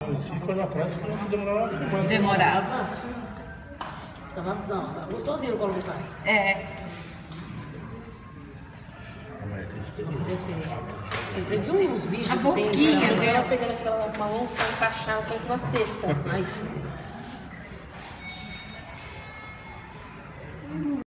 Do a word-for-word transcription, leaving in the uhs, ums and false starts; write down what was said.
se for na praia, as crianças demoravam uma semana. Demorava. Tava, não, tava gostosinho no colo do pai. É. A Maria tem Você experiência. tem experiência? Você viu uns vídeos A que tem? boquinha, Ela ela pegando aquela malão só encaixada, parece uma cesta. Mas